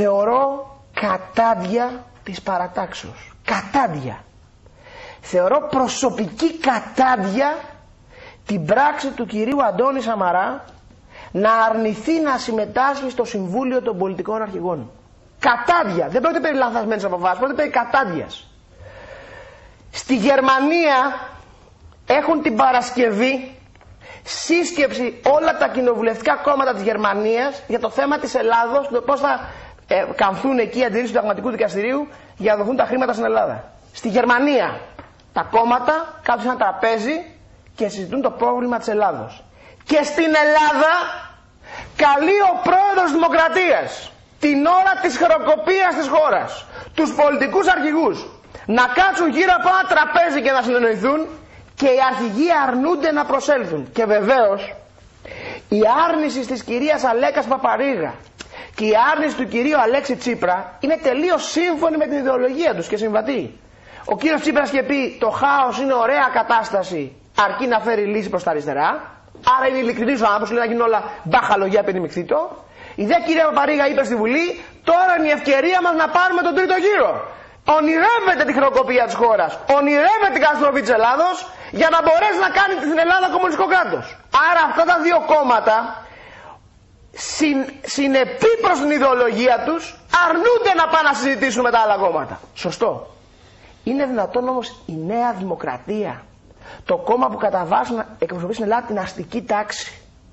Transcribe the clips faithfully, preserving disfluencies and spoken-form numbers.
θεωρώ κατάντια της παρατάξεως. Κατάντια. Θεωρώ προσωπική κατάντια την πράξη του κυρίου Αντώνη Σαμαρά να αρνηθεί να συμμετάσχει στο Συμβούλιο των Πολιτικών Αρχηγών. Κατάντια. Δεν πρόκειται περί λανθασμένης αποφάσεις, πρόκειται περί κατάντιας. Στη Γερμανία έχουν την Παρασκευή σύσκεψη όλα τα κοινοβουλευτικά κόμματα της Γερμανίας για το θέμα της Ελλάδος, το πώς θα ε, καμφθούν εκεί οι αντιρρήσεις του Συνταγματικού Δικαστηρίου για να δοθούν τα χρήματα στην Ελλάδα. Στη Γερμανία τα κόμματα κάθονται σε ένα τραπέζι και συζητούν το πρόβλημα της Ελλάδος. Και στην Ελλάδα καλεί ο πρόεδρος της Δημοκρατίας την ώρα της χρεοκοπίας της χώρας τους πολιτικούς αρχηγούς να κάτσουν γύρω από ένα τραπέζι και να συνεννοηθούν, και οι αρχηγοί αρνούνται να προσέλθουν. Και βεβαίως η άρνηση της κυρίας Αλέκας Παπαρίγα και η άρνηση του κυρίου Αλέξη Τσίπρα είναι τελείως σύμφωνη με την ιδεολογία τους και συμβατή. Ο κύριος Τσίπρας είχε πει το χάος είναι ωραία κατάσταση αρκεί να φέρει λύση προς τα αριστερά, άρα είναι ειλικρινής ο άνθρωπος, λέει να γίνουν όλα μπαχαλογιά περιμιχθήτω. Η δε κυρία Παπαρίγα είπε στη Βουλή τώρα είναι η ευκαιρία μας να πάρουμε τον τρίτο γύρο. Ονειρεύεται τη χρεοκοπία της χώρας, ονειρεύεται την καταστροφή της Ελλάδος για να μπορέσει να κάνει την Ελλάδα κομμουνιστικό κράτος. Άρα αυτά τα δύο κόμματα συν, συνεπή προς την ιδεολογία τους αρνούνται να πάνε να συζητήσουν με τα άλλα κόμματα. Σωστό. Είναι δυνατόν όμως η Νέα Δημοκρατία, το κόμμα που κατά βάση εκπροσωπεί στην Ελλάδα την αστική τάξη,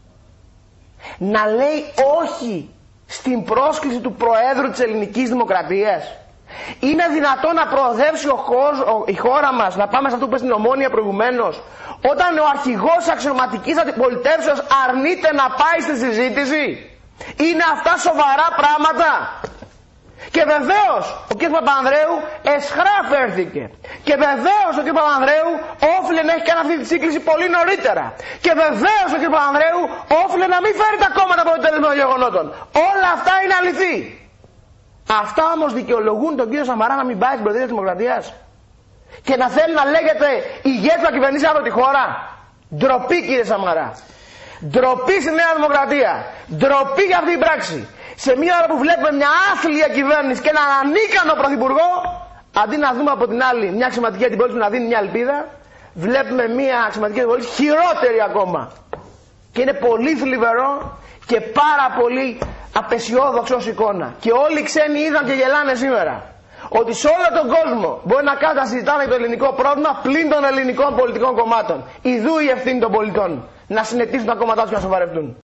να λέει όχι στην πρόσκληση του Προέδρου της Ελληνικής Δημοκρατίας? Είναι δυνατόν να προοδεύσει ο χώρος, η χώρα μας, να πάμε σε αυτό που είπε στην Ομόνια προηγουμένως, όταν ο αρχηγός αξιωματικής αντιπολιτεύσεως αρνείται να πάει στη συζήτηση? Είναι αυτά σοβαρά πράγματα? Και βεβαίως ο κ. Παπανδρέου εσχρά φέρθηκε. Και βεβαίως ο κ. Παπανδρέου όφιλε να έχει κάνει αυτή τη σύγκληση πολύ νωρίτερα. Και βεβαίως ο κ. Παπανδρέου όφιλε να μην φέρει τα κόμματα από το τέλος των γεγονότων. Όλα αυτά είναι αληθή. Αυτά όμως δικαιολογούν τον κύριο Σαμαρά να μην πάει στην Προεδρία της Δημοκρατίας και να θέλει να λέγεται ηγέτης να κυβερνήσει από τη χώρα? Ντροπή, κύριε Σαμαρά. Ντροπή στη Νέα Δημοκρατία. Ντροπή για αυτή την πράξη. Σε μια ώρα που βλέπουμε μια άθλια κυβέρνηση και έναν ανίκανο πρωθυπουργό, αντί να δούμε από την άλλη μια αξιωματική αντιπολίτευση που να δίνει μια ελπίδα, βλέπουμε μια αξιωματική αντιπολίτευση χειρότερη ακόμα. Και είναι πολύ θλιβερό και πάρα πολύ απεσιόδοξο ως εικόνα. Και όλοι οι ξένοι είδαν και γελάνε σήμερα ότι σε όλο τον κόσμο μπορεί να κάνουν να συζητάνε το ελληνικό πρόβλημα πλην των ελληνικών πολιτικών κομμάτων. Ιδού η ευθύνη των πολιτών να συνετίσουν τα κόμματά τους και να σοβαρευτούν.